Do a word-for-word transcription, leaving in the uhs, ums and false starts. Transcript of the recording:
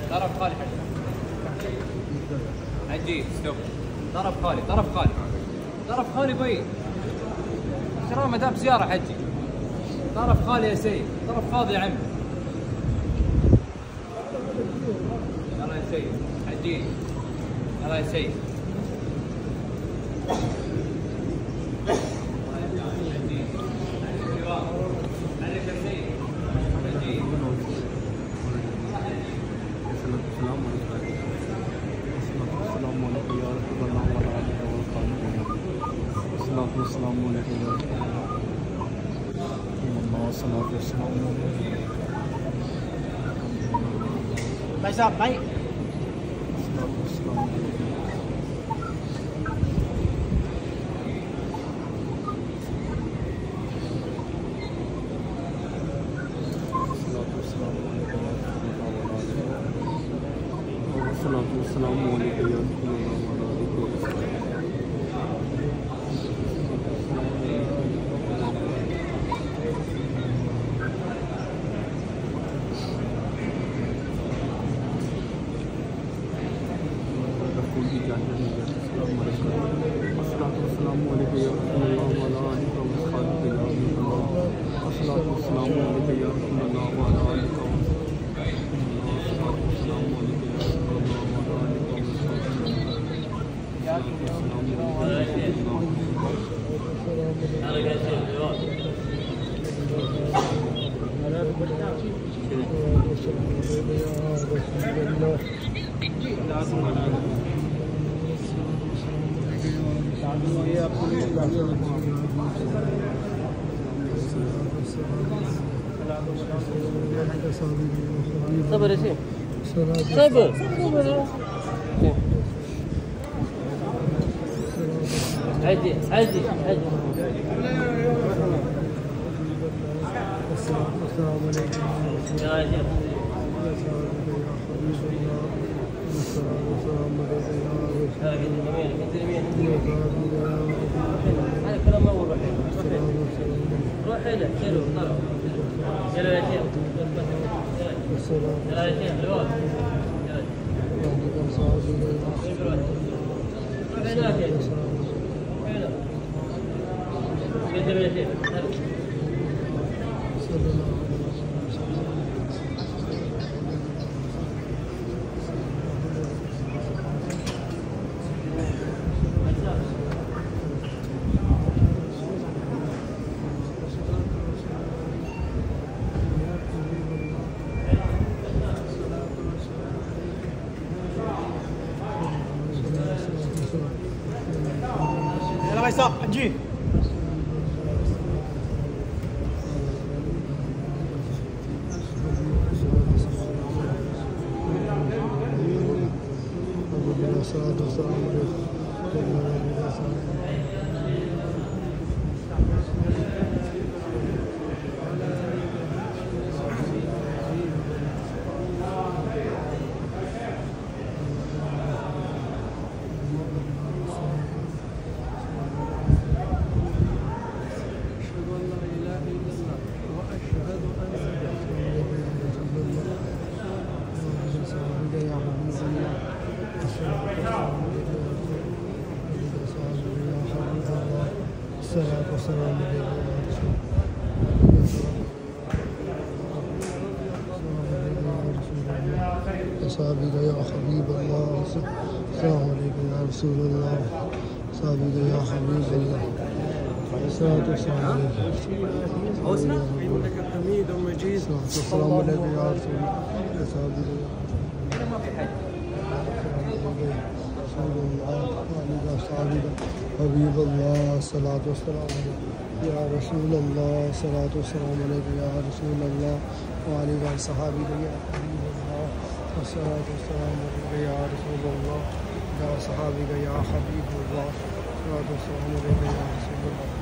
طرف خالي حاج. حجي ستوب. طرف خالي طرف خالي طرف خالي بي. ترى ما دام سيارة حجي. طرف خالي يا سيد، طرف فاضي يا عمي. يلا يا سيد حجي. يلا يا سيد. भाई साहब भाई صبر يا شيخ صبر عدي عدي عدي. السلام عليكم يا شيخ. هذا كلام ما هو روح روح هنا شيلوا طلعوا شيلوا يا شيخ. يلا يا شيخ الوقت روح هناك يا شيخ. هنا قدم يا شيخ. يلا भाई साहब जी الصلاة والسلام عليك صابق يا حبيب الله. السلام عليكم يا رسول الله. صابق يا حبيب الله. الصلاة والسلام عليكم. إنك حميد مجيد. السلام عليكم يا رسول الله. صابق ما في حد. حبيب الله. الصلاة والسلام عليك يا رسول الله. الصلاة والسلام عليك يا رسول الله وعليك صحابي يا حبيب الله. الصلاة والسلام عليك يا رسول الله يا صحابي يا حبيب الله. الصلاة والسلام عليك يا رسول الله.